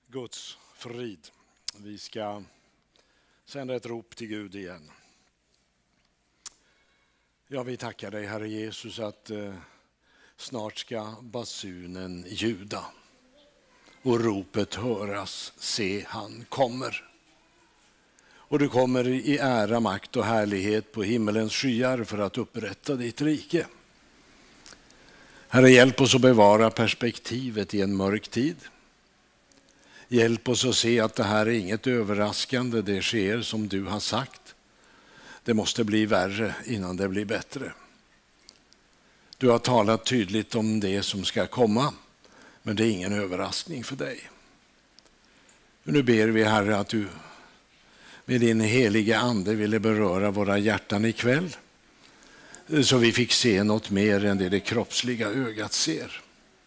Guds frid. Vi ska sända ett rop till Gud igen. Ja, vi tackar dig, Herre Jesus, att snart ska basunen ljuda och ropet höras: se, han kommer. Och du kommer i ära, makt och härlighet på himmelens skyar för att upprätta ditt rike. Herre, hjälp oss att bevara perspektivet i en mörk tid. Hjälp oss att se att det här är inget överraskande, det sker som du har sagt. Det måste bli värre innan det blir bättre. Du har talat tydligt om det som ska komma, men det är ingen överraskning för dig. Nu ber vi, Herre, att du med din heliga ande ville beröra våra hjärtan ikväll, så vi fick se något mer än det kroppsliga ögat ser.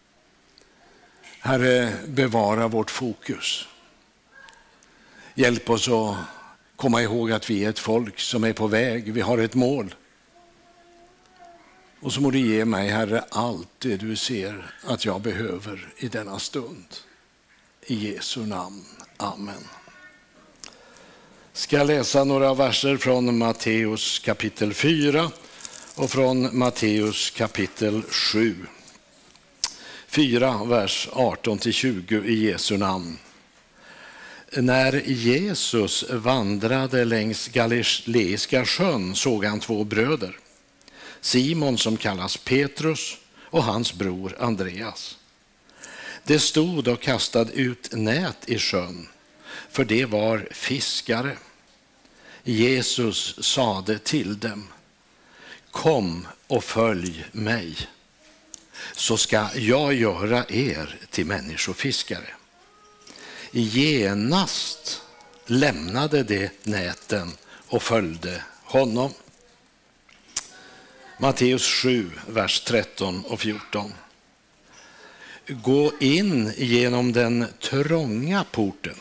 Herre, bevara vårt fokus. Hjälp oss att komma ihåg att vi är ett folk som är på väg. Vi har ett mål. Och så må du ge mig, Herre, allt det du ser att jag behöver i denna stund. I Jesu namn. Amen. Ska jag läsa några verser från Matteus kapitel 4 och från Matteus kapitel 7. 4, vers 18-20 i Jesu namn. När Jesus vandrade längs Galileiska sjön såg han två bröder. Simon, som kallas Petrus, och hans bror Andreas. De stod och kastade ut nät i sjön, för det var fiskare. Jesus sade till dem: kom och följ mig, så ska jag göra er till människofiskare. Genast lämnade de näten och följde honom. Matteus 7, vers 13 och 14. Gå in genom den trånga porten.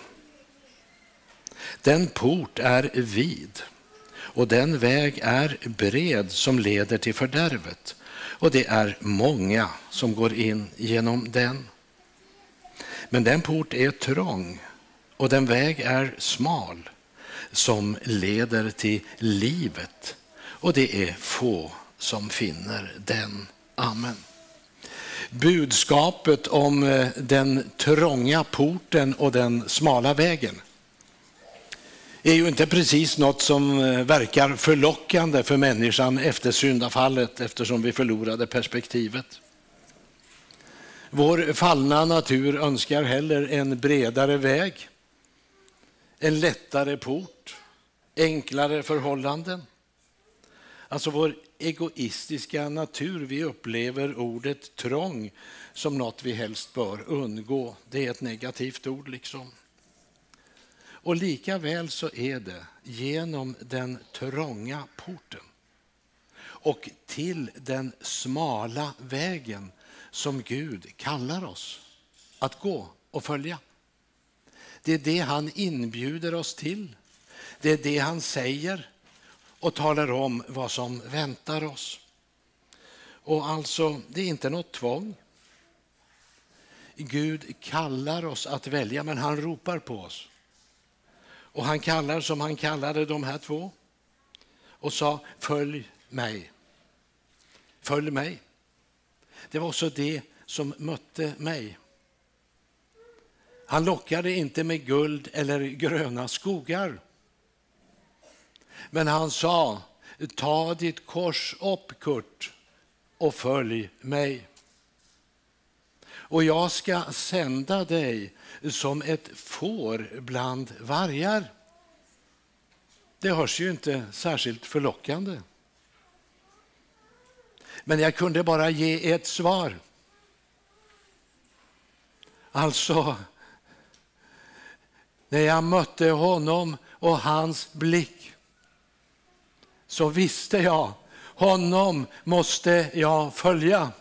Den port är vid och den väg är bred som leder till fördärvet, och det är många som går in genom den. Men den port är trång och den väg är smal som leder till livet, och det är få som finner den. Amen. Budskapet om den trånga porten och den smala vägen är ju inte precis något som verkar förlockande för människan efter syndafallet, eftersom vi förlorade perspektivet. Vår fallna natur önskar heller en bredare väg, en lättare port, enklare förhållanden. Alltså vår egoistiska natur, vi upplever ordet trång som något vi helst bör undgå. Det är ett negativt ord liksom. Och lika väl så är det genom den trånga porten och till den smala vägen som Gud kallar oss att gå och följa. Det är det han inbjuder oss till. Det är det han säger och talar om vad som väntar oss. Och alltså, det är inte något tvång. Gud kallar oss att välja, men han ropar på oss. Och han kallar som han kallade de här två och sa: följ mig. Följ mig. Det var också det som mötte mig. Han lockade inte med guld eller gröna skogar. Men han sa: ta ditt kors upp, Kurt, och följ mig. Och jag ska sända dig som ett får bland vargar. Det hörs ju inte särskilt förlockande. Men jag kunde bara ge ett svar. Alltså, när jag mötte honom och hans blick, så visste jag, honom måste jag följa.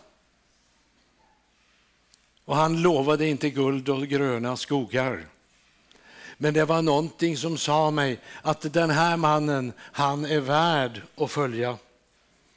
Och han lovade inte guld och gröna skogar. Men det var någonting som sa mig att den här mannen, han är värd att följa.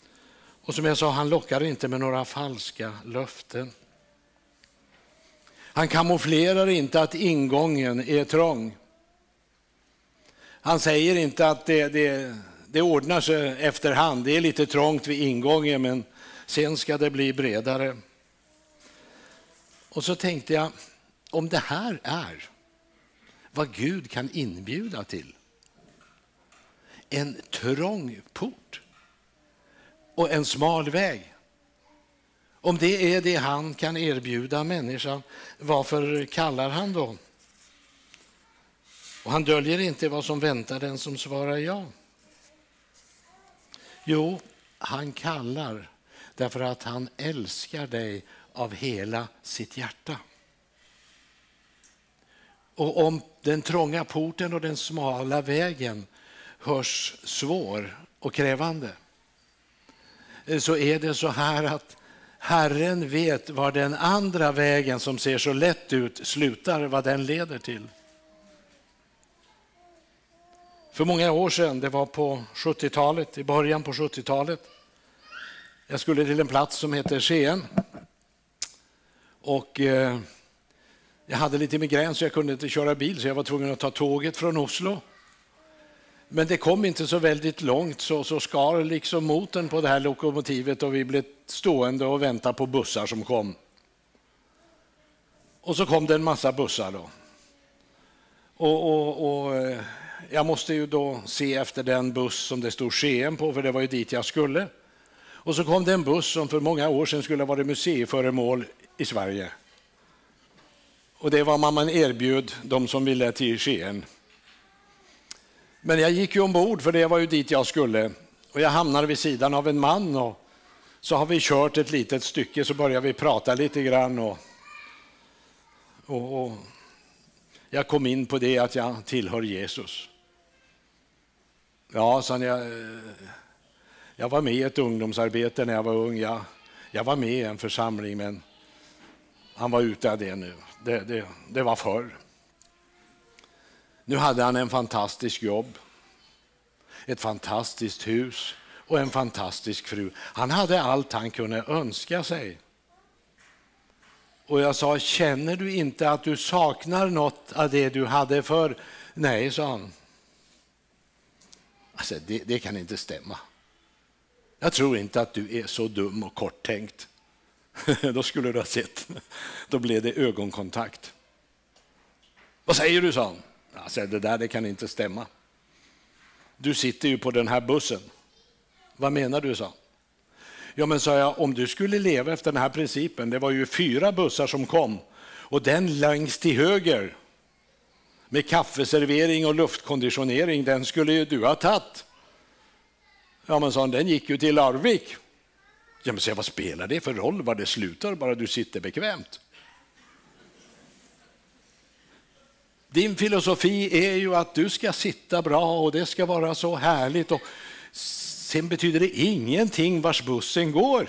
Och som jag sa, han lockar inte med några falska löften. Han kamouflerar inte att ingången är trång. Han säger inte att det ordnar sig efterhand. Det är lite trångt vid ingången, men sen ska det bli bredare. Och så tänkte jag, om det här är vad Gud kan inbjuda till. En trång port och en smal väg. Om det är det han kan erbjuda människan, varför kallar han då? Och han döljer inte vad som väntar den som svarar ja. Jo, han kallar därför att han älskar dig av hela sitt hjärta. Och om den trånga porten och den smala vägen hörs svår och krävande, så är det så här att Herren vet var den andra vägen som ser så lätt ut slutar, vad den leder till. För många år sedan, det var på 70-talet, i början på 70-talet. Jag skulle till en plats som heter Skien. Och jag hade lite migrän så jag kunde inte köra bil, så jag var tvungen att ta tåget från Oslo. Men det kom inte så väldigt långt, så skar liksom motorn på det här lokomotivet och vi blev stående och väntade på bussar som kom. Och så kom det en massa bussar då. Och jag måste ju då se efter den buss som det stod Skien på, för det var ju dit jag skulle. Och så kom det en buss som för många år sedan skulle vara museiföremål i Sverige. Och det var vad man erbjöd de som ville till Skien. Men jag gick ju ombord, för det var ju dit jag skulle. Och jag hamnade vid sidan av en man, och så har vi kört ett litet stycke, så börjar vi prata lite grann. Och jag kom in på det att jag tillhör Jesus. Ja, så jag var med i ett ungdomsarbete när jag var ung. Jag var med i en församling, men han var ute av det nu. Det var förr. Nu hade han en fantastisk jobb, ett fantastiskt hus och en fantastisk fru. Han hade allt han kunde önska sig. Och jag sa, känner du inte att du saknar något av det du hade för? Nej, sa han. Alltså, det kan inte stämma. Jag tror inte att du är så dum och korttänkt. Då skulle du ha sett. Då blev det ögonkontakt. Vad säger du, sa han? Alltså, det kan inte stämma. Du sitter ju på den här bussen. Vad menar du, sa han? Ja, men sa jag, om du skulle leva efter den här principen, det var ju 4 bussar som kom, och den längst till höger med kaffeservering och luftkonditionering, den skulle ju du ha tagit. Ja, men sa han, den gick ju till Larvik. Ja, men så vad spelar det för roll var det slutar, bara du sitter bekvämt? Din filosofi är ju att du ska sitta bra och det ska vara så härligt, och sen betyder det ingenting vars bussen går.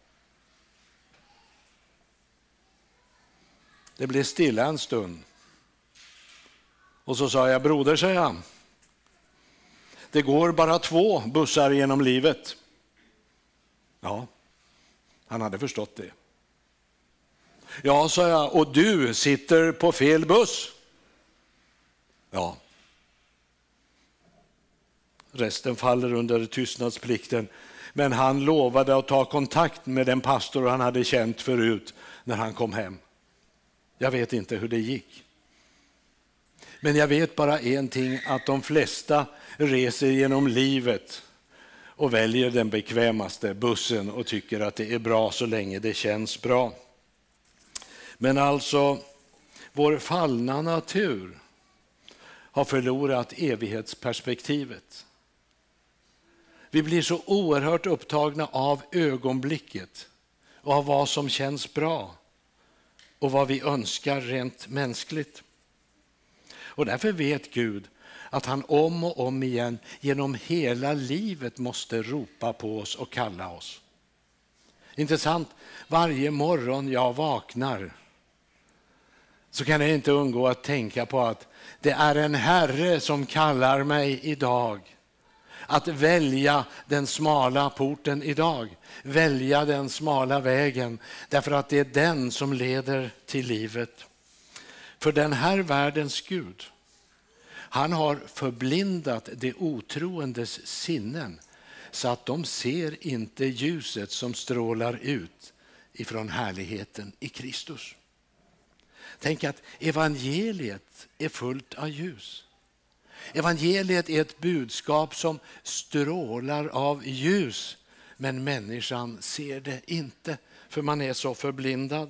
Det blev stilla en stund. Och så sa jag, broder, säger han, det går bara 2 bussar genom livet. Ja, han hade förstått det. Ja, sa jag, och du sitter på fel buss. Ja. Resten faller under tystnadsplikten. Men han lovade att ta kontakt med den pastor han hade känt förut när han kom hem. Jag vet inte hur det gick. Men jag vet bara en ting, att de flesta reser genom livet och väljer den bekvämaste bussen och tycker att det är bra så länge det känns bra. Men alltså, vår fallna natur har förlorat evighetsperspektivet. Vi blir så oerhört upptagna av ögonblicket och av vad som känns bra och vad vi önskar rent mänskligt. Och därför vet Gud att han om och om igen genom hela livet måste ropa på oss och kalla oss. Intressant, varje morgon jag vaknar så kan jag inte undgå att tänka på att det är en Herre som kallar mig idag att välja den smala porten idag, välja den smala vägen, därför att det är den som leder till livet. För den här världens Gud, han har förblindat det otroendes sinnen så att de ser inte ljuset som strålar ut ifrån härligheten i Kristus. Tänk att evangeliet är fullt av ljus. Evangeliet är ett budskap som strålar av ljus, men människan ser det inte för man är så förblindad.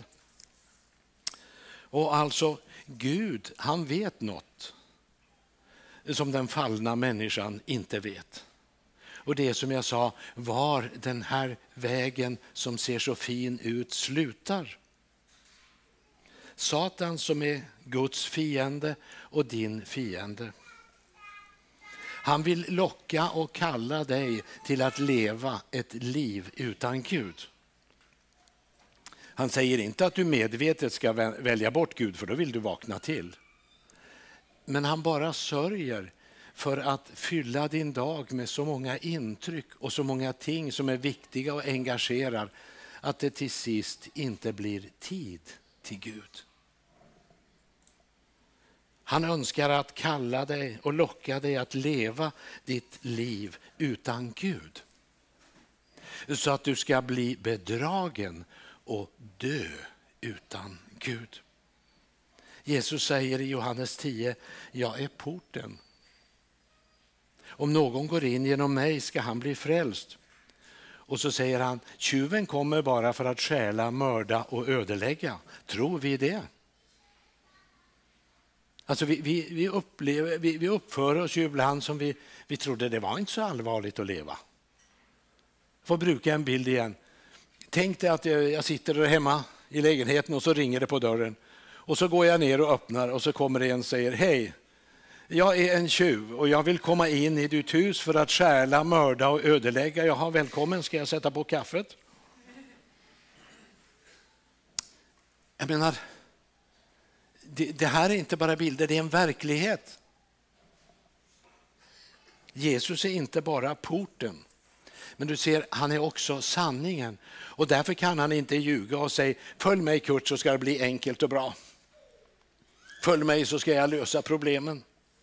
Och alltså Gud, han vet något som den fallna människan inte vet. Och det är som jag sa, var den här vägen som ser så fin ut slutar. Satan som är Guds fiende och din fiende. Han vill locka och kalla dig till att leva ett liv utan Gud. Han säger inte att du medvetet ska välja bort Gud, för då vill du vakna till. Men han bara sörjer för att fylla din dag med så många intryck och så många ting som är viktiga och engagerar att det till sist inte blir tid till Gud. Han önskar att kalla dig och locka dig att leva ditt liv utan Gud. Så att du ska bli bedragen och dö utan Gud. Jesus säger i Johannes 10, jag är porten. Om någon går in genom mig ska han bli frälst. Och så säger han, tjuven kommer bara för att stjäla, mörda och ödelägga. Tror vi det? Alltså vi uppför oss ju ibland som vi trodde det var inte så allvarligt att leva. Jag får bruka en bild igen. Tänk dig att jag sitter där hemma i lägenheten och så ringer det på dörren. Och så går jag ner och öppnar och så kommer det en och säger, hej, jag är en tjuv och jag vill komma in i ditt hus för att stjäla, mörda och ödelägga. Jaha, välkommen, ska jag sätta på kaffet? Jag menar, det här är inte bara bilder, det är en verklighet. Jesus är inte bara porten, men du ser, han är också sanningen. Och därför kan han inte ljuga och säga, följ mig Kurt så ska det bli enkelt och bra. Följ mig så ska jag lösa problemen.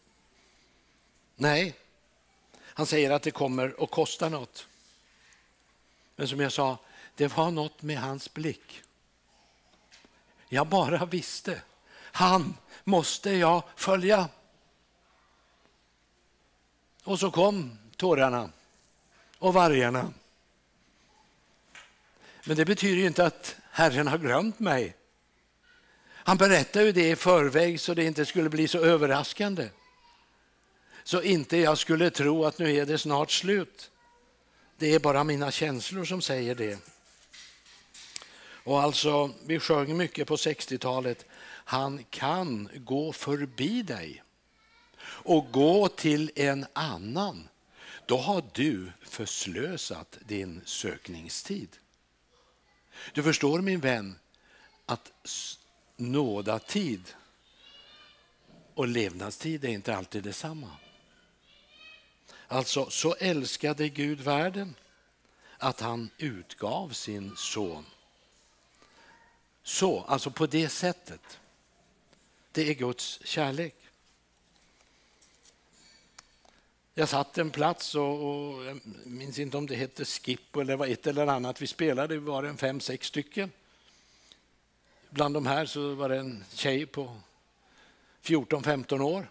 Nej, han säger att det kommer att kosta något. Men som jag sa, det var något med hans blick. Jag bara visste, han måste jag följa. Och så kom tårarna och vargarna. Men det betyder ju inte att Herren har glömt mig. Han berättade ju det i förväg så det inte skulle bli så överraskande. Så inte jag skulle tro att nu är det snart slut. Det är bara mina känslor som säger det. Och alltså, vi sjöng mycket på 60-talet. Han kan gå förbi dig och gå till en annan. Då har du förslösat din sökningstid. Du förstår min vän att nådatid och levnadstid är inte alltid detsamma. Alltså, så älskade Gud världen att han utgav sin son. Så, alltså på det sättet. Det är Guds kärlek. Jag satt en plats och jag minns inte om det hette Skip eller var ett eller annat. Vi spelade, vi var en 5-6 stycken. Bland de här så var det en tjej på 14-15 år.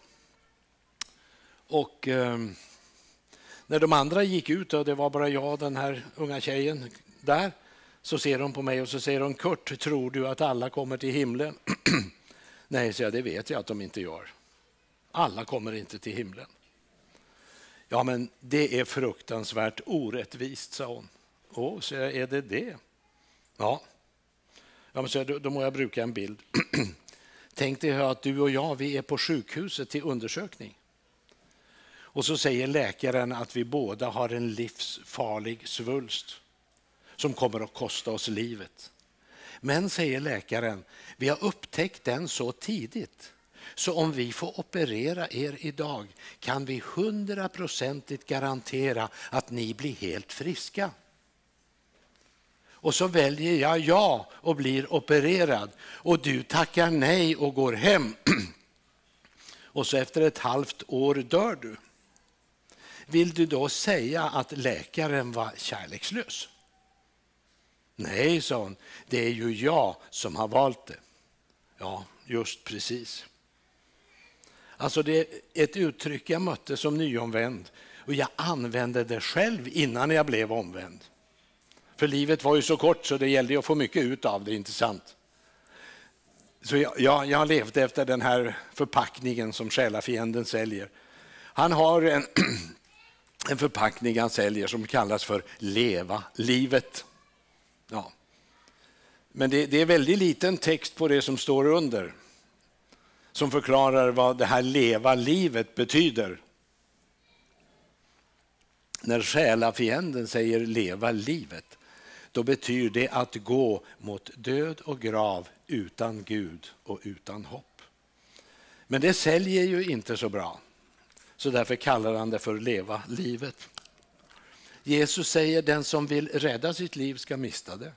Och när de andra gick ut och det var bara jag och den här unga tjejen där, så ser de på mig och så säger de, Kurt, tror du att alla kommer till himlen? Nej, så det vet jag att de inte gör. Alla kommer inte till himlen. Ja, men det är fruktansvärt orättvist, sa hon. Så är det? Ja, men så då må jag bruka en bild. Tänk dig att du och jag, vi är på sjukhuset till undersökning. Och så säger läkaren att vi båda har en livsfarlig svulst som kommer att kosta oss livet. Men, säger läkaren, vi har upptäckt den så tidigt. Så om vi får operera er idag kan vi 100% garantera att ni blir helt friska. Och så väljer jag ja och blir opererad. Och du tackar nej och går hem. Och så efter ett halvt år dör du. Vill du då säga att läkaren var kärlekslös? Nej, sa hon, det är ju jag som har valt det. Ja, just precis. Alltså det är ett uttryck jag mötte som nyomvänd. Och jag använde det själv innan jag blev omvänd. För livet var ju så kort så det gällde att få mycket ut av det, inte sant? Så jag levde efter den här förpackningen som själafienden säljer. Han har en förpackning han säljer som kallas för leva livet. Ja. Men det är väldigt liten text på det som står under. Som förklarar vad det här leva livet betyder. När själafienden säger leva livet, då betyder det att gå mot död och grav utan Gud och utan hopp. Men det säljer ju inte så bra. Så därför kallar han det för leva livet. Jesus säger den som vill rädda sitt liv ska mista det.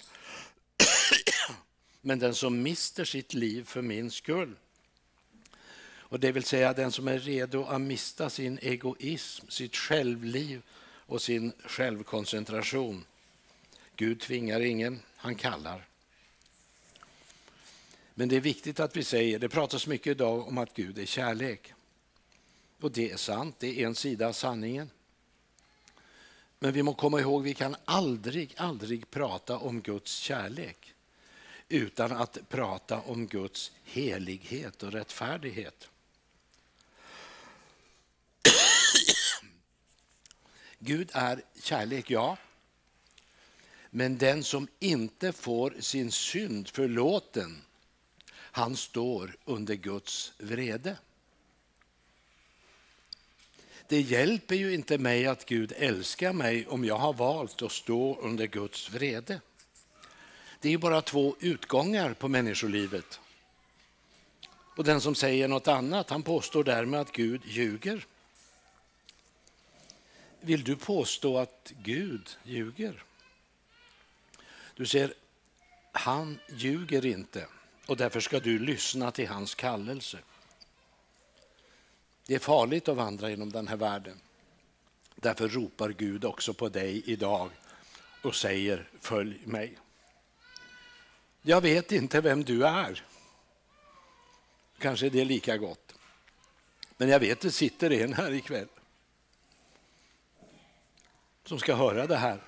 Men den som mister sitt liv för min skull, och det vill säga den som är redo att mista sin egoism, sitt självliv och sin självkoncentration. Gud tvingar ingen, han kallar. Men det är viktigt att vi säger, det pratas mycket idag om att Gud är kärlek. Och det är sant, det är en sida av sanningen. Men vi må komma ihåg, vi kan aldrig prata om Guds kärlek utan att prata om Guds helighet och rättfärdighet. Gud är kärlek, ja. Men den som inte får sin synd förlåten, han står under Guds vrede. Det hjälper ju inte mig att Gud älskar mig om jag har valt att stå under Guds vrede. Det är ju bara två utgångar på människolivet. Och den som säger något annat, han påstår därmed att Gud ljuger. Vill du påstå att Gud ljuger? Du ser, han ljuger inte och därför ska du lyssna till hans kallelse. Det är farligt att vandra genom den här världen. Därför ropar Gud också på dig idag och säger följ mig. Jag vet inte vem du är. Kanske det är lika gott. Men jag vet det sitter en här ikväll som ska höra det här.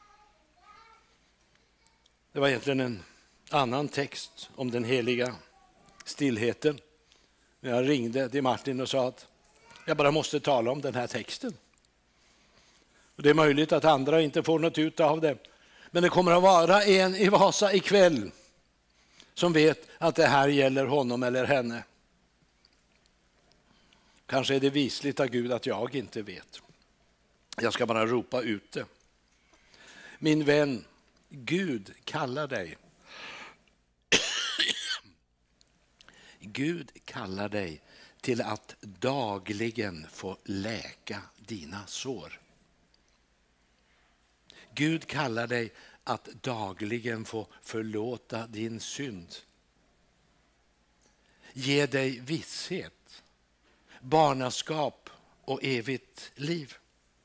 Det var egentligen en annan text om den heliga stillheten. Jag ringde till Martin och sa att jag bara måste tala om den här texten. Och det är möjligt att andra inte får något ut av det. Men det kommer att vara en i Vasa ikväll som vet att det här gäller honom eller henne. Kanske är det visligt av Gud att jag inte vet. Jag ska bara ropa ut det. Min vän, Gud kallar dig. Gud kallar dig till att dagligen få läka dina sår. Gud kallar dig att dagligen få förlåta din synd. Ge dig visshet, barnaskap och evigt liv.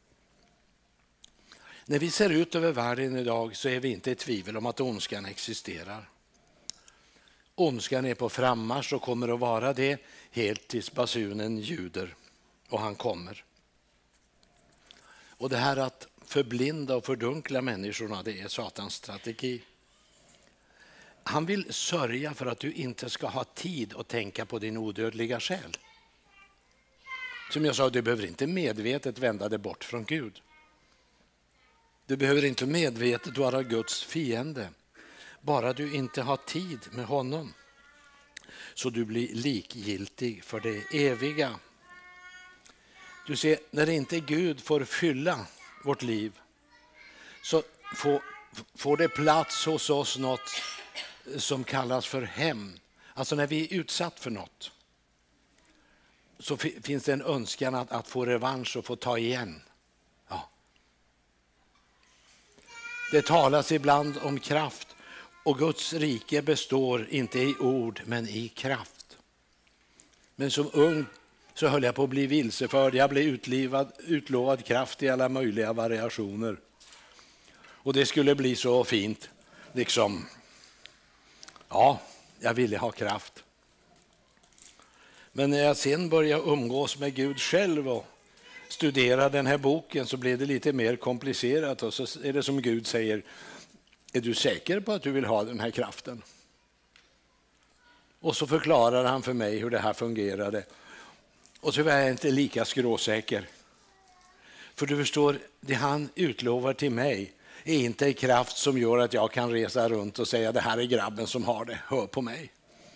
När vi ser ut över världen idag så är vi inte i tvivel om att ondskan existerar. Ondskan är på frammarsch och kommer att vara det helt tills basunen ljuder och han kommer. Och det här att förblinda och fördunkla människorna, det är Satans strategi. Han vill sörja för att du inte ska ha tid att tänka på din odödliga själ. Som jag sa, du behöver inte medvetet vända dig bort från Gud. Du behöver inte medvetet vara Guds fiende. Bara du inte har tid med honom. Så du blir likgiltig för det eviga. Du ser, när inte Gud får fylla vårt liv så får det plats hos oss något som kallas för hämnd. Alltså när vi är utsatt för något så finns det en önskan att få revansch och få ta igen. Ja. Det talas ibland om kraft, och Guds rike består inte i ord men i kraft. Men som ung så höll jag på att bli vilseförd. Jag blev utlovad kraft i alla möjliga variationer. Och det skulle bli så fint. Liksom, ja, jag ville ha kraft. Men när jag sen började umgås med Gud själv och studera den här boken så blev det lite mer komplicerat. Och så är det som Gud säger, är du säker på att du vill ha den här kraften? Och så förklarar han för mig hur det här fungerade. Och så var jag inte lika skråsäker. För du förstår, det han utlovar till mig är inte en kraft som gör att jag kan resa runt och säga det här är grabben som har det, hör på mig.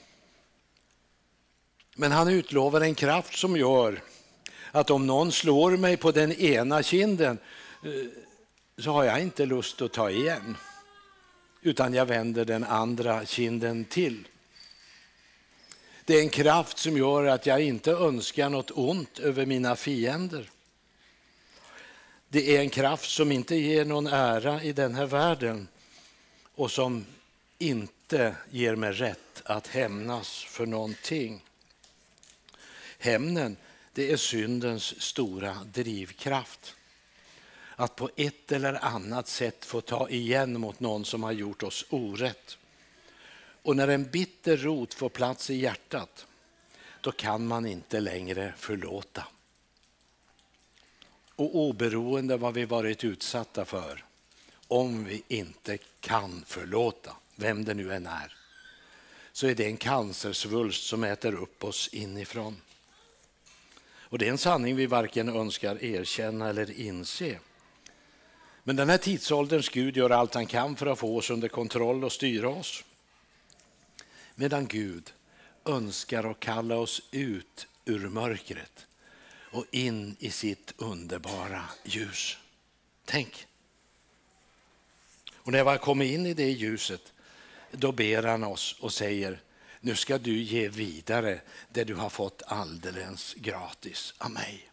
Men han utlovar en kraft som gör att om någon slår mig på den ena kinden så har jag inte lust att ta igen, utan jag vänder den andra kinden till. Det är en kraft som gör att jag inte önskar något ont över mina fiender. Det är en kraft som inte ger någon ära i den här världen och som inte ger mig rätt att hämnas för någonting. Hämnden, det är syndens stora drivkraft. Att på ett eller annat sätt få ta igen mot någon som har gjort oss orätt. Och när en bitter rot får plats i hjärtat, då kan man inte längre förlåta. Och oberoende vad vi varit utsatta för, om vi inte kan förlåta, vem det nu än är, så är det en cancersvulst som äter upp oss inifrån. Och det är en sanning vi varken önskar erkänna eller inse. Men den här tidsålderns Gud gör allt han kan för att få oss under kontroll och styra oss. Medan Gud önskar att kalla oss ut ur mörkret och in i sitt underbara ljus. Tänk. Och när jag kommer in i det ljuset, då ber han oss och säger, nu ska du ge vidare det du har fått alldeles gratis av mig.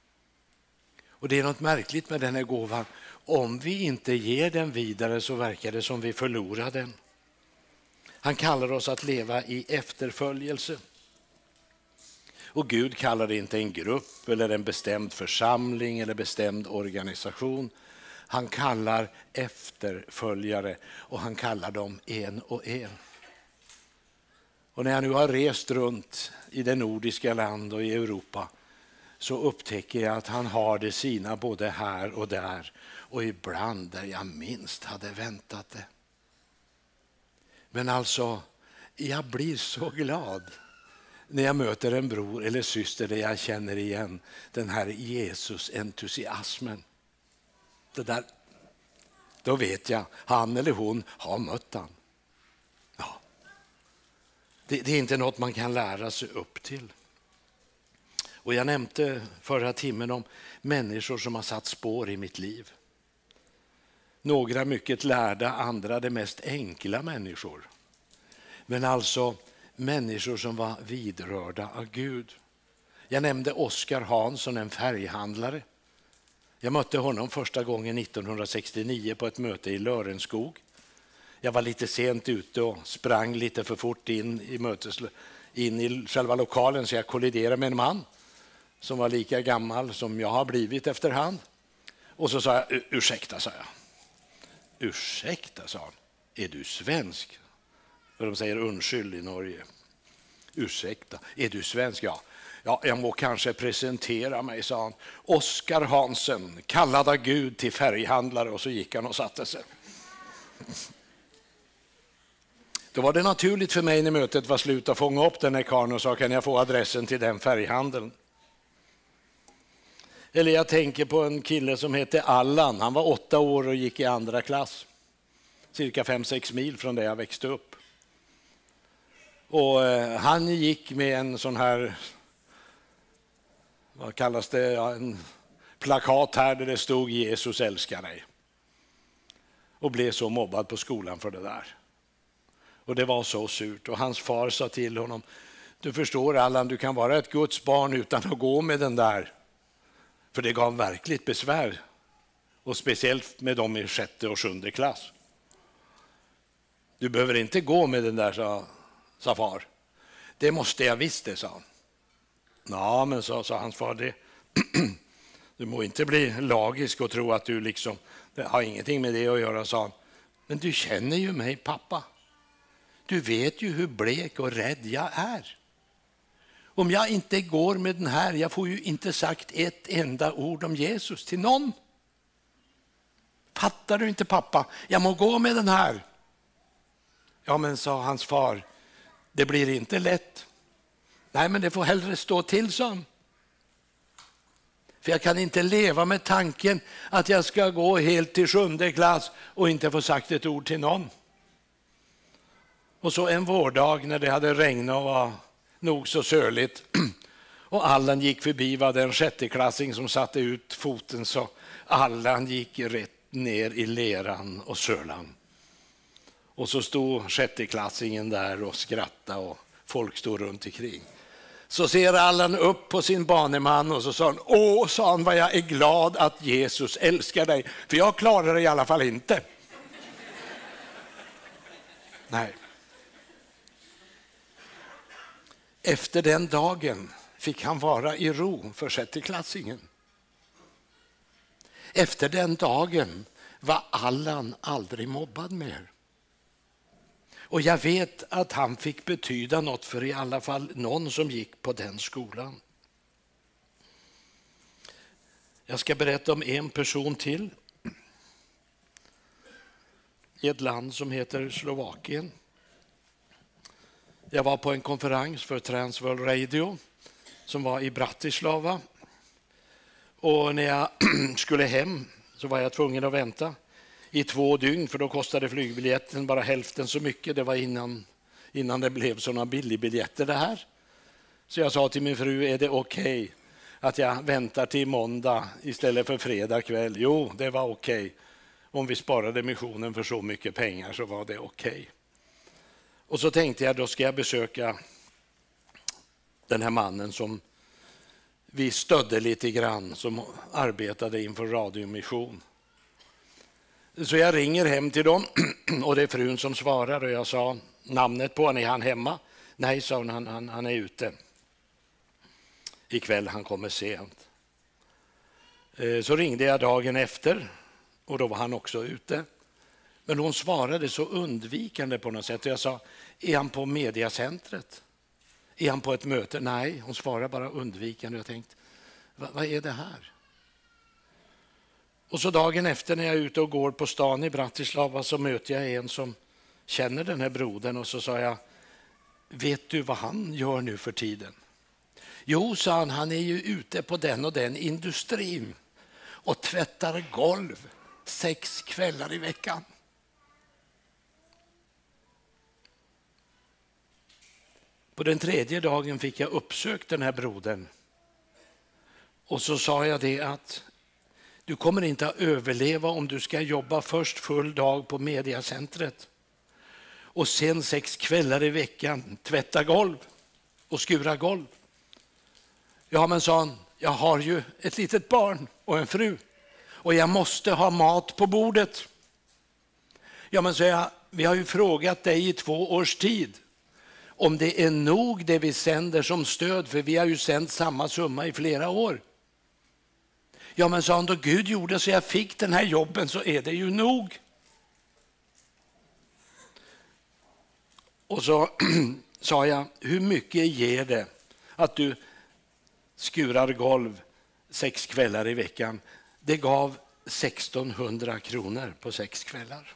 Och det är något märkligt med den här gåvan. Om vi inte ger den vidare så verkar det som vi förlorar den. Han kallar oss att leva i efterföljelse. Och Gud kallar det inte en grupp eller en bestämd församling eller bestämd organisation. Han kallar efterföljare och han kallar dem en och en. Och när jag nu har rest runt i det nordiska land och i Europa så upptäcker jag att han har det sina både här och där och ibland där jag minst hade väntat det. Men alltså, jag blir så glad när jag möter en bror eller syster där jag känner igen den här Jesus-entusiasmen. Det där, då vet jag, han eller hon har mött han. Ja. Det är inte något man kan lära sig upp till. Och jag nämnde förra timmen om människor som har satt spår i mitt liv. Några mycket lärda, andra det mest enkla människor. Men alltså människor som var vidrörda av Gud. Jag nämnde Oskar Hansson, en färghandlare. Jag mötte honom första gången 1969 på ett möte i Lörenskog. Jag var lite sent ute och sprang lite för fort in i själva lokalen så jag kolliderade med en man som var lika gammal som jag har blivit efterhand. Och så sa jag, ursäkta, sa jag. Ursäkta, sa han. Är du svensk? För de säger undskyld i Norge. Ursäkta, är du svensk? Ja. Ja, jag må kanske presentera mig, sa han. Oskar Hansen, kallad av Gud till färghandlare, och så gick han och satte sig. Då var det naturligt för mig när mötet var slut att fånga upp den här karln och sa, kan jag få adressen till den färghandeln? Eller jag tänker på en kille som hette Allan. Han var 8 år och gick i andra klass. Cirka 5-6 mil från där jag växte upp. Och han gick med en sån här, vad kallas det, ja, en plakat här där det stod Jesus älskar dig. Och blev så mobbad på skolan för det där. Och det var så surt. Och hans far sa till honom, du förstår Allan, du kan vara ett Guds barn utan att gå med den där. För det gav verkligt besvär Och speciellt med dem i 6:e och 7:e klass. Du behöver inte gå med den där, sa far. Det måste jag visst, det, sa han. Ja, men sa hans far, det. Du må inte bli lagisk och tro att du liksom, det har ingenting med det att göra, sa han. Men du känner ju mig, pappa. Du vet ju hur blek och rädd jag är. Om jag inte går med den här, jag får ju inte sagt ett enda ord om Jesus till någon. Fattar du inte, pappa? Jag må gå med den här. Ja, men sa hans far, det blir inte lätt. Nej, men det får hellre stå till, sa han. För jag kan inte leva med tanken att jag ska gå helt till 7:e klass och inte få sagt ett ord till någon. Och så en vårdag när det hade regnat och var nog så söligt och Allan gick förbi, var det en 6:e-klassing som satte ut foten, så Allan gick rätt ner i leran och sölan. Och så stod 6:e-klassingen där och skrattade och folk stod runt omkring. Så ser Allan upp på sin baneman och så sa han, åh, sa han, vad jag är glad att Jesus älskar dig, för jag klarar det i alla fall inte. Nej. Efter den dagen fick han vara i ro för 6:e-klassingen. Efter den dagen var Allan aldrig mobbad mer. Och jag vet att han fick betyda något för i alla fall någon som gick på den skolan. Jag ska berätta om en person till. I ett land som heter Slovakien. Jag var på en konferens för Transworld Radio som var i Bratislava. Och när jag skulle hem så var jag tvungen att vänta i 2 dygn, för då kostade flygbiljetten bara hälften så mycket. Det var innan det blev sådana billigbiljetter det här. Så jag sa till min fru, är det okej att jag väntar till måndag istället för fredag kväll? Jo, det var okej. Om vi sparade missionen för så mycket pengar så var det okej. Och så tänkte jag, då ska jag besöka den här mannen som vi stödde lite grann, som arbetade inför radiomission. Så jag ringer hem till dem och det är frun som svarar och jag sa namnet på honom, är han hemma? Nej, sa hon, han är ute. Ikväll, han kommer sent. Så ringde jag dagen efter och då var han också ute. Men hon svarade så undvikande på något sätt. Jag sa, är han på mediacentret? Är han på ett möte? Nej, hon svarade bara undvikande. Jag tänkte, vad är det här? Och så dagen efter när jag är ute och går på stan i Bratislava så möter jag en som känner den här brodern och så sa jag, vet du vad han gör nu för tiden? Jo, sa han är ju ute på den och den industrin och tvättar golv 6 kvällar i veckan. På den 3:e dagen fick jag uppsökt den här brodern. Och så sa jag det att du kommer inte att överleva om du ska jobba först full dag på mediacentret. Och sen 6 kvällar i veckan tvätta golv och skura golv. Ja, men sa han, jag har ju ett litet barn och en fru. Och jag måste ha mat på bordet. Ja, men sa jag, vi har ju frågat dig i 2 års tid om det är nog det vi sänder som stöd, för vi har ju sänt samma summa i flera år. Ja, men sa han, då Gud gjorde så jag fick den här jobben så är det ju nog. Och så sa jag, hur mycket ger det att du skurar golv 6 kvällar i veckan? Det gav 1600 kronor på 6 kvällar.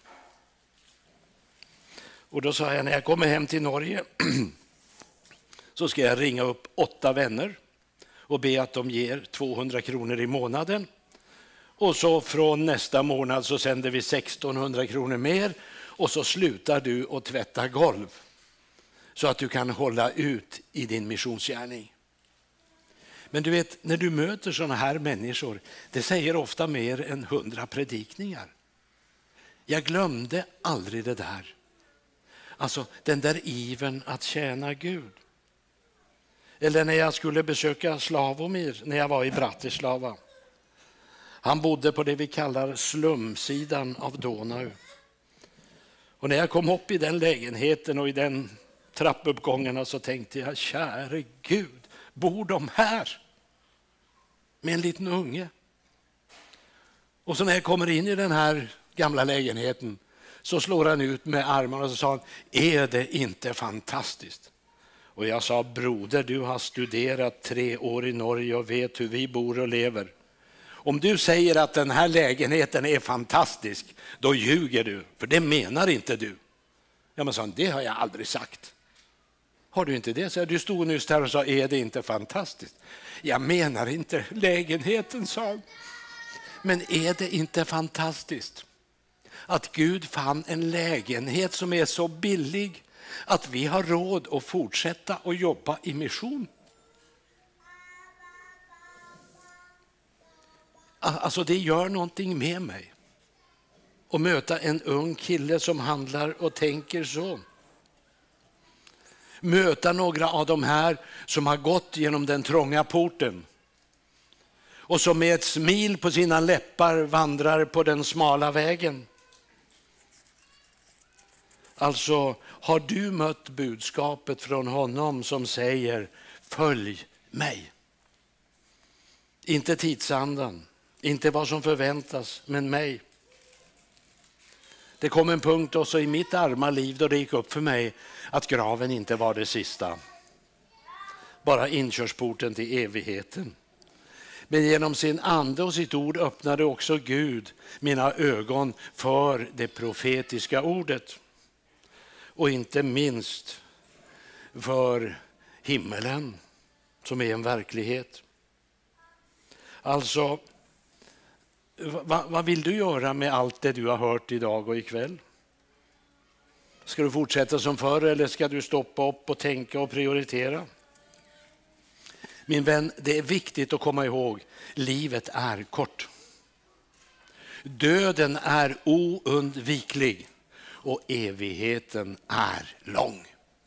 Och då sa jag, när jag kommer hem till Norge så ska jag ringa upp 8 vänner och be att de ger 200 kronor i månaden. Och så från nästa månad så sänder vi 1600 kronor mer och så slutar du att tvätta golv så att du kan hålla ut i din missionsgärning. Men du vet, när du möter sådana här människor, det säger ofta mer än 100 predikningar. Jag glömde aldrig det där. Alltså den där ivern att tjäna Gud. Eller när jag skulle besöka Slavomir när jag var i Bratislava. Han bodde på det vi kallar slumsidan av Donau. Och när jag kom upp i den lägenheten och i den trappuppgångarna så tänkte jag, käre Gud, bor de här med en liten unge? Och så när jag kommer in i den här gamla lägenheten så slår han ut med armarna och så sa han, är det inte fantastiskt? Och jag sa, broder, du har studerat 3 år i Norge och vet hur vi bor och lever. Om du säger att den här lägenheten är fantastisk, då ljuger du, för det menar inte du. Ja, men sa han, det har jag aldrig sagt. Har du inte det? Så du stod nyss där och sa, är det inte fantastiskt? Jag menar inte lägenheten, sa han. Men är det inte fantastiskt att Gud fann en lägenhet som är så billig att vi har råd att fortsätta att jobba i mission? Alltså det gör någonting med mig att möta en ung kille som handlar och tänker så. Möta några av de här som har gått genom den trånga porten och som med ett smil på sina läppar vandrar på den smala vägen. Alltså, har du mött budskapet från honom som säger, följ mig? Inte tidsandan, inte vad som förväntas, men mig. Det kom en punkt också i mitt arma liv då det gick upp för mig att graven inte var det sista. Bara inkörsporten till evigheten. Men genom sin ande och sitt ord öppnade också Gud mina ögon för det profetiska ordet. Och inte minst för himmelen som är en verklighet. Alltså, vad vill du göra med allt det du har hört idag och ikväll? Ska du fortsätta som förr eller ska du stoppa upp och tänka och prioritera? Min vän, det är viktigt att komma ihåg, livet är kort. Döden är oundviklig och evigheten är lång.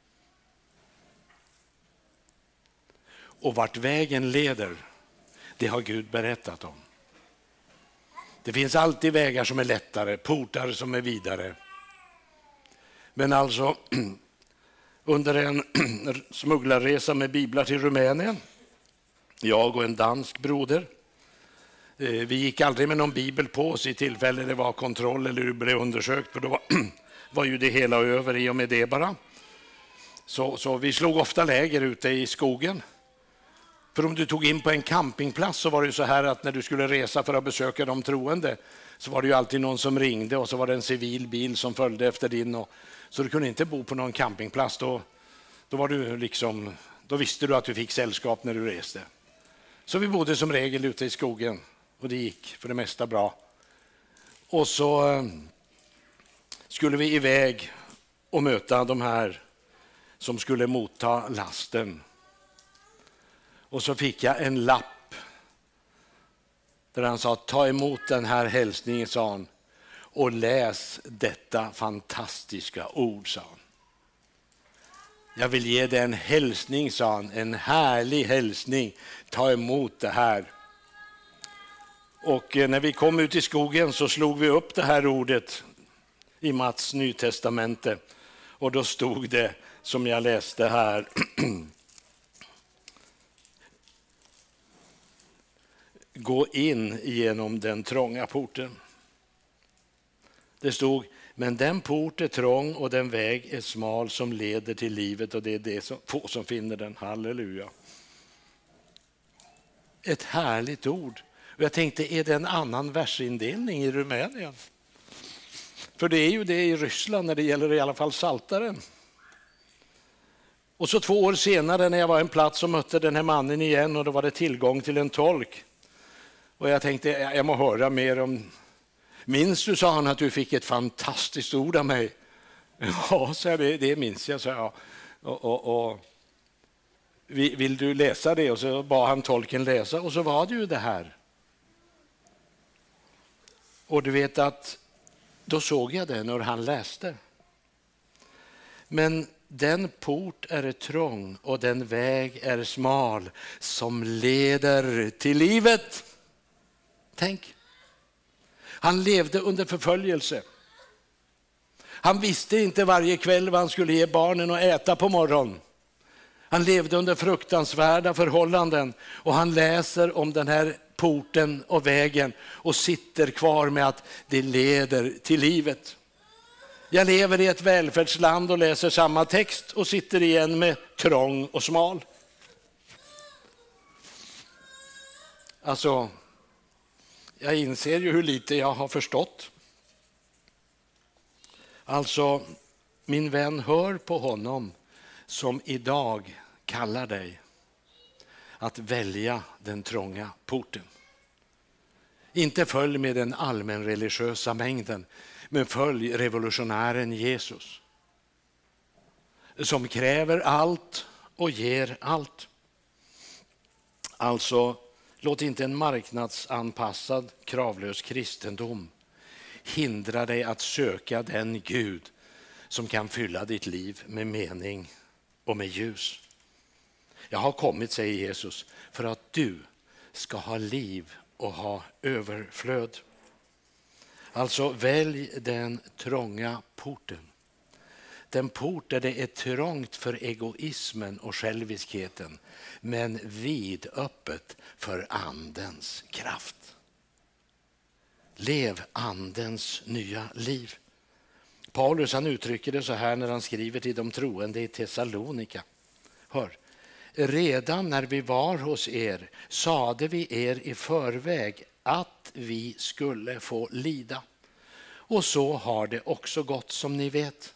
Och vart vägen leder, det har Gud berättat om. Det finns alltid vägar som är lättare, portar som är vidare. Men alltså, under en smugglarresa med biblar till Rumänien, jag och en dansk broder, vi gick aldrig med någon bibel på oss i tillfälle det var kontroll eller du blev undersökt, för då var ju det hela över i och med det bara. Så vi slog ofta läger ute i skogen. För om du tog in på en campingplats så var det så här att när du skulle resa för att besöka de troende så var det ju alltid någon som ringde och så var det en civil bil som följde efter din. Så du kunde inte bo på någon campingplats. Då visste du att du fick sällskap när du reste. Så vi bodde som regel ute i skogen och det gick för det mesta bra. Och så skulle vi iväg och möta de här som skulle motta lasten. Och så fick jag en lapp där han sa, ta emot den här hälsningen, sa han, och läs detta fantastiska ord, sa han. Jag vill ge dig en hälsning, sa han, en härlig hälsning, ta emot det här. Och när vi kom ut i skogen så slog vi upp det här ordet i Mats Nytestamente och då stod det som jag läste här. Gå in genom den trånga porten. Det stod, men den port är trång och den väg är smal som leder till livet och det är det som få som finner den. Halleluja. Ett härligt ord. Och jag tänkte, är det en annan versindelning i Rumänien? För det är ju det i Ryssland när det gäller i alla fall Saltaren. Och så 2 år senare när jag var en plats och mötte den här mannen igen och då var det tillgång till en tolk. Och jag tänkte, jag må höra mer om... Minns du, sa han, att du fick ett fantastiskt ord av mig? Ja, så det minns jag, sa jag. Och vill du läsa det? Och så bad han tolken läsa och så var det ju det här. Och du vet att då såg jag det när han läste. Men den port är trång och den väg är smal som leder till livet. Tänk, Han levde under förföljelse. Han visste inte varje kväll vad han skulle ge barnen att äta på morgonen. Han levde under fruktansvärda förhållanden och han läser om den här porten och vägen och sitter kvar med att det leder till livet. Jag lever i ett välfärdsland och läser samma text och sitter igen med trång och smal. Alltså, jag inser ju hur lite jag har förstått. Alltså, min vän, hör på honom som idag kallar dig att välja den trånga porten. Inte följ med den allmänreligiösa mängden, men följ revolutionären Jesus som kräver allt och ger allt. Alltså, låt inte en marknadsanpassad, kravlös kristendom hindra dig att söka den Gud som kan fylla ditt liv med mening och med ljus. Jag har kommit, säger Jesus, för att du ska ha liv och ha överflöd. Alltså, välj den trånga porten. Den port där det är trångt för egoismen och själviskheten, men vidöppet för andens kraft. Lev andens nya liv. Paulus, han uttrycker det så här när han skriver till de troende i Thessalonika. Hör, redan när vi var hos er sade vi er i förväg att vi skulle få lida. Och så har det också gått, som ni vet.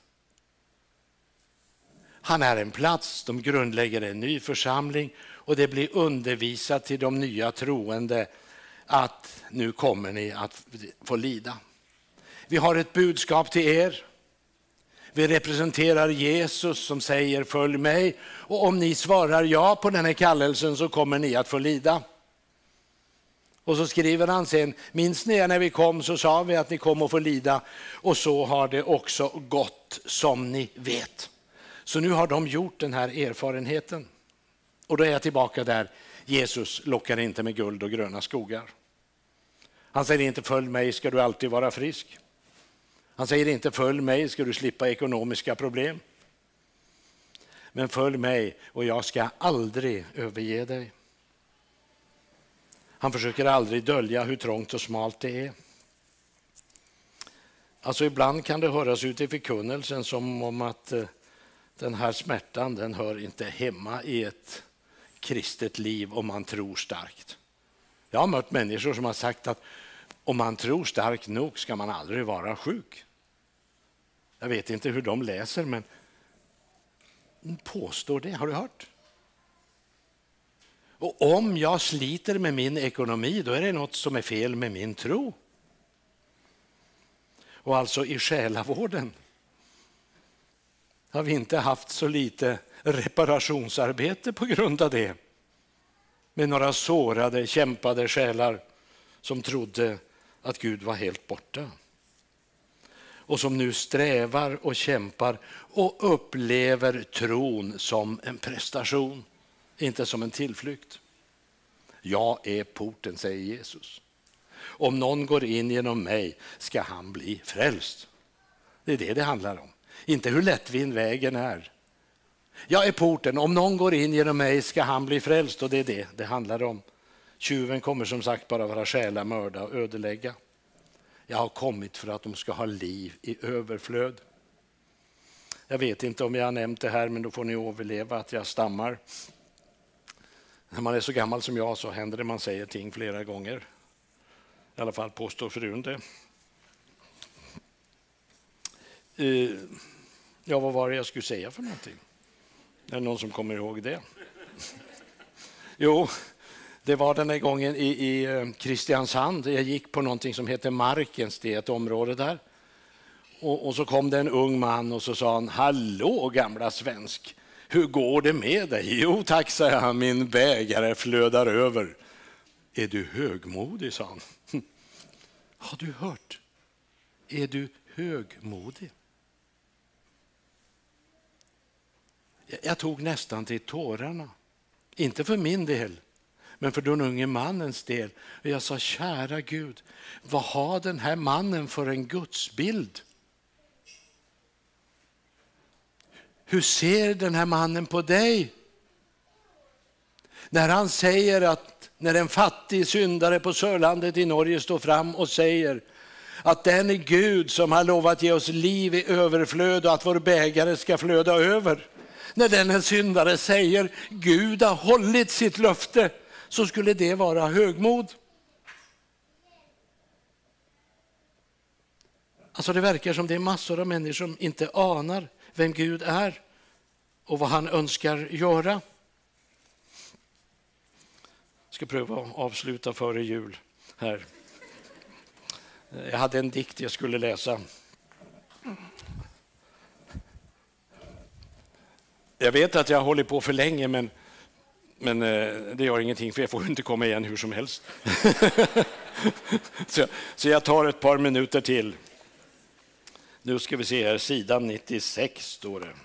Han är en plats, de grundlägger en ny församling och det blir undervisat till de nya troende att nu kommer ni att få lida. Vi har ett budskap till er. Vi representerar Jesus som säger följ mig, och om ni svarar ja på den här kallelsen så kommer ni att få lida. Och så skriver han sen, minns ni när vi kom så sa vi att ni kommer att få lida, och så har det också gått, som ni vet. Så nu har de gjort den här erfarenheten. Och då är jag tillbaka där, Jesus lockar inte med guld och gröna skogar. Han säger inte följ mig ska du alltid vara frisk. Han säger inte följ mig ska du slippa ekonomiska problem. Men följ mig och jag ska aldrig överge dig. Han försöker aldrig dölja hur trångt och smalt det är. Alltså ibland kan det höras ut i förkunnelsen som om att den här smärtan, den hör inte hemma i ett kristet liv om man tror starkt. Jag har mött människor som har sagt att om man tror starkt nog ska man aldrig vara sjuk. Jag vet inte hur de läser, men påstår det, har du hört? Och om jag sliter med min ekonomi, då är det något som är fel med min tro. Och alltså i själavården har vi inte haft så lite reparationsarbete på grund av det. Med några sårade, kämpade själar som trodde att Gud var helt borta. Och som nu strävar och kämpar och upplever tron som en prestation, inte som en tillflykt. Jag är porten, säger Jesus. Om någon går in genom mig ska han bli frälst. Det är det handlar om. Inte hur lättvin vägen är. Jag är porten, om någon går in genom mig ska han bli frälst, och det är det handlar om. Tjuven kommer som sagt bara vara stjäla, mörda och ödelägga. Jag har kommit för att de ska ha liv i överflöd. Jag vet inte om jag har nämnt det här, men då får ni överleva att jag stammar. När man är så gammal som jag så händer det man säger ting flera gånger. I alla fall påstår frun det. Ja, vad var det jag skulle säga för någonting? Är det någon som kommer ihåg det? Jo, det var den här gången i Kristiansand. Jag gick på någonting som heter Markens, det är ett område där. Och så kom det en ung man och så sa han, hallå gamla svensk, hur går det med dig? Jo tack, sa jag, min bägare flödar över. Är du högmodig, sa han. Har du hört? Är du högmodig? Jag tog nästan till tårarna. Inte för min del, Men för den unge mannens del, och jag sa, kära Gud, vad har den här mannen för en gudsbild? Hur ser den här mannen på dig? När han säger att när en fattig syndare på Sörlandet i Norge står fram och säger att den är Gud som har lovat ge oss liv i överflöd och att vår bägare ska flöda över. När den syndare säger Gud har hållit sitt löfte, så skulle det vara högmod. Alltså det verkar som det är massor av människor som inte anar vem Gud är och vad han önskar göra. Jag ska pröva att avsluta före jul här. Jag hade en dikt jag skulle läsa. Jag vet att jag håller på för länge, men det gör ingenting, för jag får inte komma igen hur som helst. Så jag tar ett par minuter till. Nu ska vi se här, sidan 96 står det.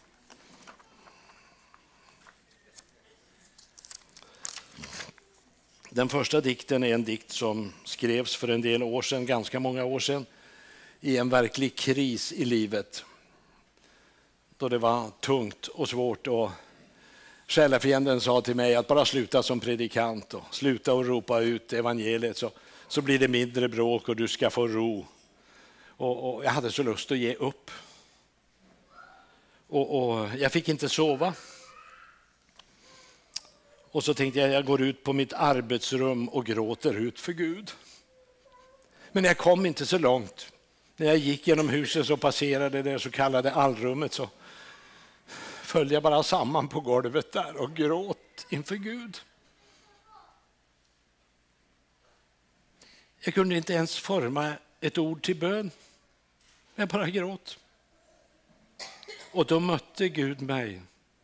Den första dikten är en dikt som skrevs för en del år sedan, ganska många år sedan, i en verklig kris i livet. Då det var tungt och svårt, och själafienden sa till mig att bara sluta som predikant och sluta och ropa ut evangeliet, så blir det mindre bråk och du ska få ro. Och jag hade så lust att ge upp. Och jag fick inte sova. Och så tänkte jag går ut på mitt arbetsrum och gråter ut för Gud. Men jag kom inte så långt. När jag gick genom huset så passerade det så kallade allrummet, så föll jag bara samman på golvet där och gråt inför Gud. Jag kunde inte ens forma ett ord till bön. Jag bara gråt. Och då mötte Gud mig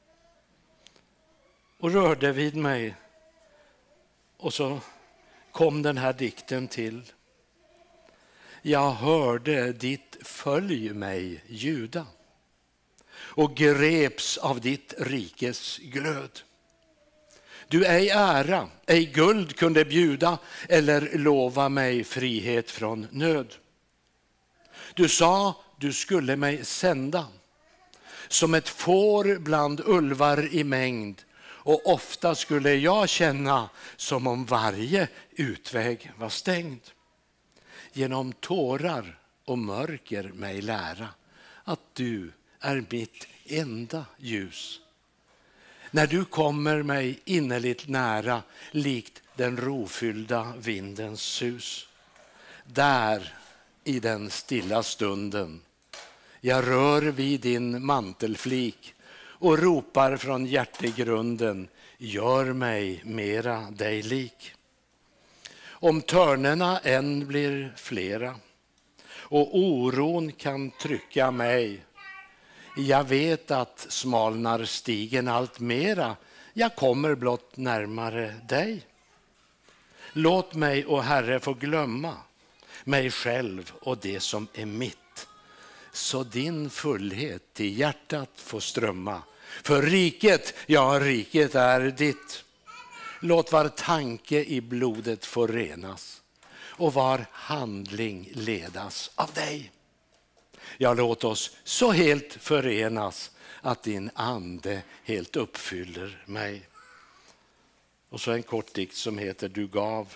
och rörde vid mig. Och så kom den här dikten till. Jag hörde ditt följ mig ljuda och greps av ditt rikes glöd. Du ej ära, ej guld kunde bjuda eller lova mig frihet från nöd. Du sa du skulle mig sända som ett får bland ulvar i mängd, och ofta skulle jag känna som om varje utväg var stängd. Genom tårar och mörker mig lära att du är mitt enda ljus. När du kommer mig innerligt nära, likt den rofyllda vindens sus. Där i den stilla stunden jag rör vid din mantelflik och ropar från hjärtegrunden, gör mig mera dig lik. Om törnerna än blir flera och oron kan trycka mig, jag vet att smalnar stigen allt mera, jag kommer blott närmare dig. Låt mig, o Herre, få glömma mig själv och det som är mitt, så din fullhet till hjärtat får strömma. För riket, ja, riket är ditt. Låt var tanke i blodet få renas och var handling ledas av dig. Ja, låt oss så helt förenas att din ande helt uppfyller mig. Och så en kort dikt som heter Du gav.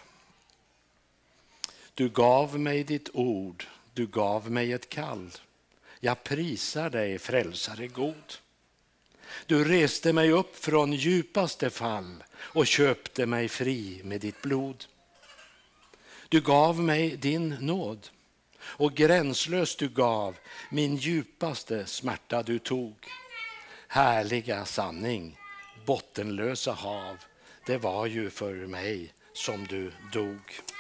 Du gav mig ditt ord, du gav mig ett kall. Jag prisar dig, frälsare god. Du reste mig upp från djupaste fall och köpte mig fri med ditt blod. Du gav mig din nåd och gränslöst du gav, min djupaste smärta du tog. Härliga sanning, bottenlösa hav, det var ju för mig som du dog.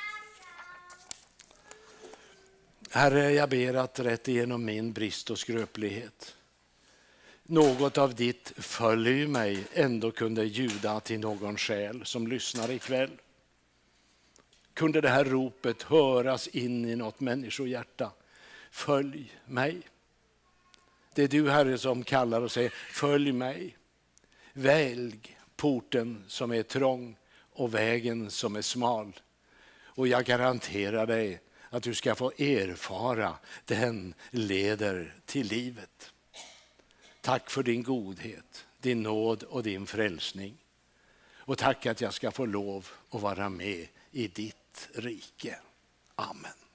Herre, jag ber att rätt igenom min brist och skröplighet, något av ditt följ mig ändå kunde ljuda till någon själ som lyssnar ikväll. Kunde det här ropet höras in i något människohjärta? Följ mig. Det är du, Herre, som kallar och säger följ mig. Välj porten som är trång och vägen som är smal. Och jag garanterar dig att du ska få erfara den leder till livet. Tack för din godhet, din nåd och din frälsning. Och tack att jag ska få lov att vara med i ditt rike. Amen.